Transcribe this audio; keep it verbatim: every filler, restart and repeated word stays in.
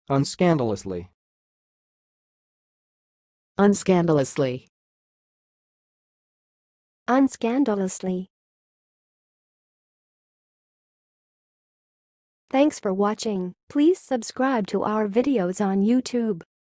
unscandalously, unscandalously, unscandalously. Thanks for watching. Please subscribe to our videos on YouTube.